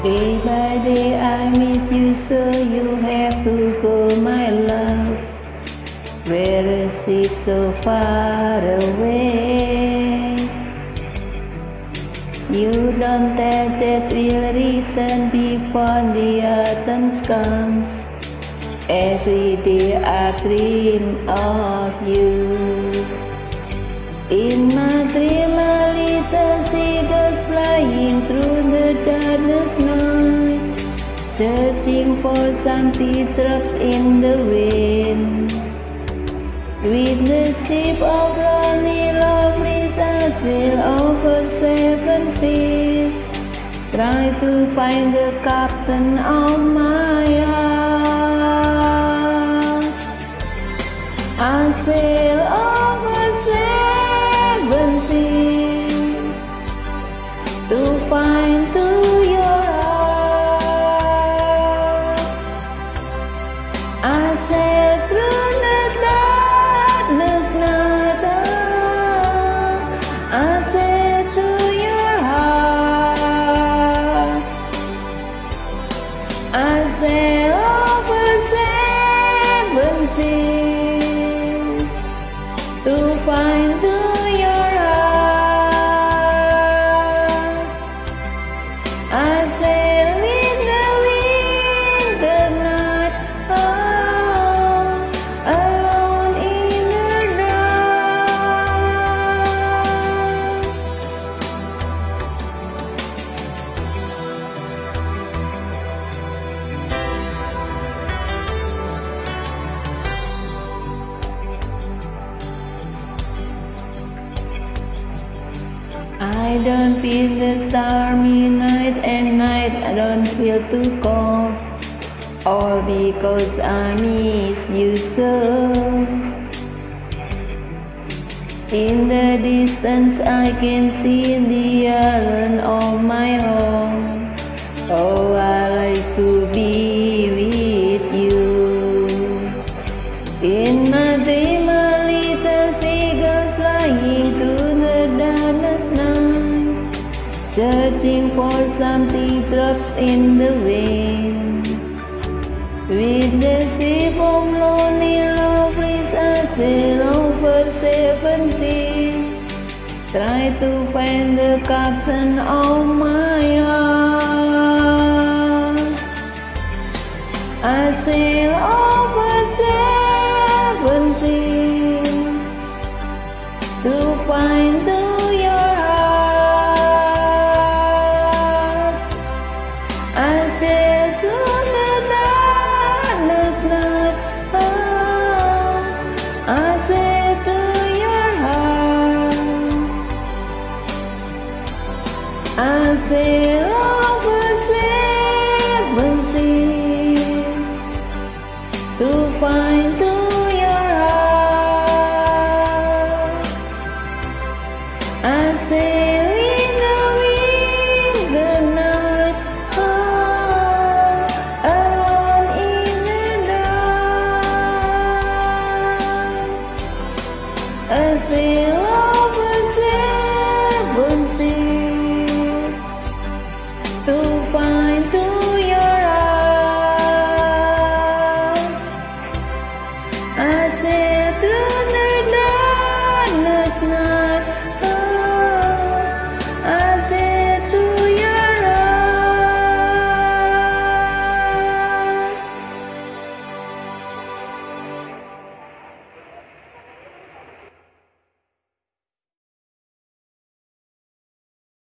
Day by day I miss you, so you have to go, my love. Where a ship so far away. You don't tell that we'll return before the autumn comes. Every day I dream of you. In my dream a little seagulls flying through the darkness night, searching for some teardrops in the wind. With the ship of lonely lovelies I sail over 7 seas, try to find the captain of my heart. I sail over 7 seas to find to your heart. I sail through the darkness night. I sail to your heart. I sail over 7 seas to find to your heart. I sail with the winter night, alone in the dark. I don't feel the stormy night, and night I don't feel too cold, all because I miss you so. In the distance I can see the island of my home. Oh, I like to be with you. In my dream a little seagull flying through the darkness night, searching for some teardrops in the wind. With the ship of lonely lovelies I sail over 7 seas, try to find the captain of my heart. I sail over 7 seas to find to your heart. I sail through the darkness night. I sail to your heart. I sail over 7 seas to find